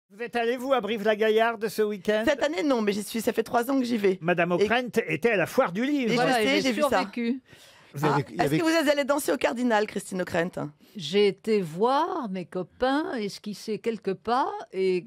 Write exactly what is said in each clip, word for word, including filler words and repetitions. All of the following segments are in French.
Vous êtes allé, vous, à Brive-la-Gaillarde ce week-end? Cette année, non, mais j'y suis. Ça fait trois ans que j'y vais. Madame O'Krent et... était à la foire du livre. Et Voilà, je sais, j'ai j'ai vu ça. survécu. Vous avez- il y Est-ce avait- que vous êtes allé danser au Cardinal, Christine O'Krent? J'ai été voir mes copains esquisser quelques pas et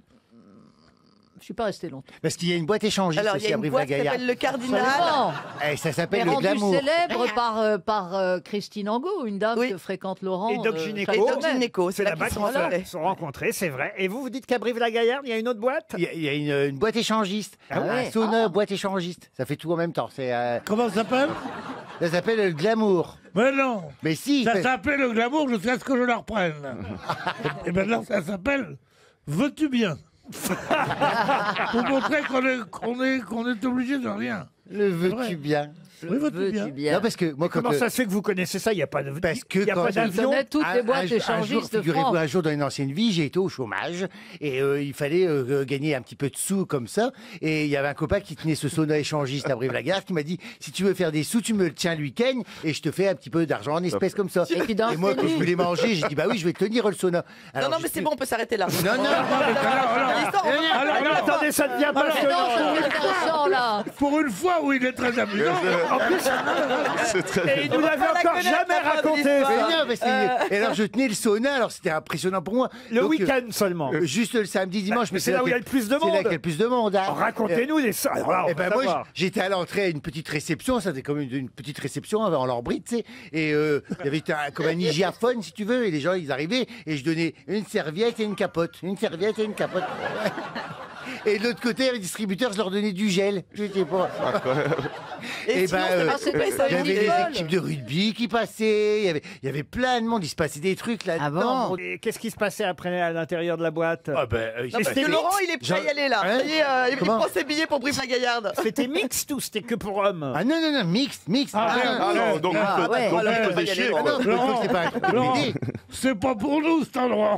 je suis pas restée longtemps. Parce qu'il y a une boîte échangiste Alors, il y aussi a à une boîte qui Brive-la-Gaillarde. s'appelle le Cardinal. Non, Eh, ça mais s'appelle le rendu glamour. célèbre par, euh, par euh, Christine Angot, une dame Oui. que fréquente Laurent. Et Doc euh, Gynéco. chaque Et Doc semaine. Gynéco, C'est c'est là là-bas qu'ils qu'ils sont se rencontrés. sont rencontrés, c'est vrai. Et vous, vous dites qu'à Brive-la-Gaillarde, il y a une autre boîte? Il y a, il y a une, une boîte échangiste. Ah ouais. Un sauna, Ah. boîte échangiste. Ça fait tout en même temps. C'est, euh, Comment ça s'appelle? ça s'appelle le glamour. Mais non. Mais si. Ça mais- s'appelait le glamour jusqu'à ce que je le reprenne. Et maintenant, ça s'appelle Veux-tu bien? Pour montrer qu'on est, qu'on est, qu'on est obligé de rien. Le vrai. veux-tu bien? Oui, veux-tu bien? Non, parce que moi, quand. Comment euh, ça se fait que vous connaissez ça? Il n'y a pas de Parce que il y a quand pas je- d'avion. connaît toutes les un- boîtes un- un jour, échangistes de figurez-vous, France. un jour dans une ancienne vie, j'ai été au chômage et euh, il fallait euh, gagner un petit peu de sous comme ça. Et il y avait un copain qui tenait ce sauna échangiste à Brive-la-Gaillarde qui m'a dit si tu veux faire des sous, tu me le tiens le week-end et je te fais un petit peu d'argent en espèces comme ça. Et tu danses moi, quand nu. je voulais manger, j'ai dit bah oui, je vais tenir le sauna. Non, Alors, non, j'ai mais c'est fait- bon, on peut s'arrêter là. Non, non, L'histoire, on va pas- Alors, alors, attendez, ça devient Mais non, passionnant. c'est plus intéressant là. Pour une fois où il est très amusant. En plus, et il nous l'avait pas la encore connaître, jamais la raconté. bonne ça. Mais non, mais c'est- Et alors je tenais le sauna, alors c'était impressionnant pour moi. Le Donc, week-end seulement. euh, Juste le samedi, dimanche, mais c'est là où il y a le plus de C'est là monde. qu'il y a le plus de monde. hein. Racontez-nous les ça. Alors là, on Eh va ben moi, savoir. j'- j'étais à l'entrée à une petite réception, ça c'était comme une, une petite réception en leur bride, tu sais. Et euh, il y avait un- comme un hygiaphone, si tu veux, et les gens ils arrivaient et je donnais une serviette et une capote, une serviette et une capote. Et de l'autre côté, les distributeurs, je leur donnais du gel. Je sais pas. Et Et sinon, ben, c'est euh, pas- c'est pas il y avait les football. équipes de rugby qui passaient, il y avait, il y avait plein de monde, il se passait des trucs là-dedans. bon Et qu'est-ce qui se passait après à l'intérieur de la boîte? Ah ben, euh, Non, Et parce c'était que Laurent, il est prêt à y aller là. Hein Ça y est, euh, il Comment prend ses billets pour Brive-la-Gaillarde. C'était mixte ou c'était que pour hommes? Ah non, non, non, mixte, mixte. Ah, merde. Ah non, donc Ah, il faut- ouais. donc il Alors, faisait on va y chier, aller, Ah quoi. non, je Laurent, c'est pas un truc de Laurent, B D. c'est pas pour nous cet endroit.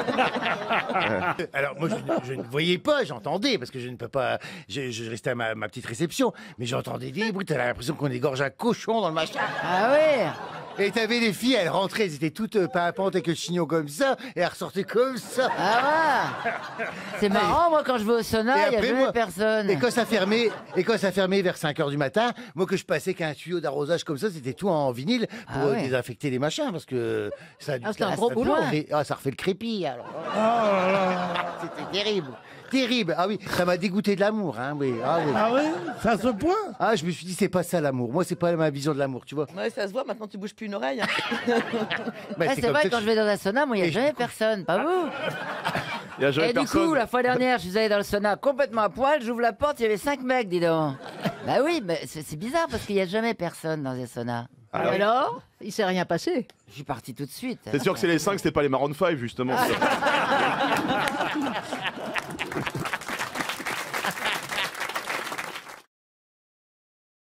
Alors moi je, ne- je ne voyais pas, j'entendais parce que je ne peux pas, je, je restais à ma, ma petite réception, mais j'entendais des bruits, t'avais l'impression qu'on égorge un cochon dans le machin. Ah ouais. Et t'avais les filles, elles rentraient, elles étaient toutes euh, pimpantes avec le chignon comme ça, et elles ressortaient comme ça. Ah ouais. C'est marrant, moi quand je vais au sauna, il n'y a après, jamais moi- personne. Et quand ça fermait, et quand ça fermait vers cinq heures du matin, moi que je passais qu'un tuyau d'arrosage comme ça, c'était tout en vinyle pour Ah ouais. euh, désinfecter les machins, parce que ça a dû Ah, c'était un ça gros a dû boulot. refait- Ah, ça refait le crépi, alors. Oh là là. C'était terrible. Terrible. Ah oui, ça m'a dégoûté de l'amour, hein, oui. Ah oui. Ah oui? C'est à ce point? Ah, je me suis dit, c'est pas ça l'amour. Moi, c'est pas ma vision de l'amour, tu vois. Ouais, ça se voit, maintenant tu bouges plus une oreille. hein. Bah, Ah, c'est comme vrai, ça quand que je vais dans un sauna, moi, il n'y a Et jamais du coup- personne, pas vous. Il y a jamais Et du personne. coup, la fois dernière, je suis allé dans le sauna complètement à poil, j'ouvre la porte, il y avait cinq mecs, dis donc. Bah oui, mais c'est c'est bizarre parce qu'il n'y a jamais personne dans les saunas. Ah Et oui. alors, il s'est rien passé. Je suis parti tout de suite. C'est sûr que c'est les cinq, c'était pas les Maroon five, justement.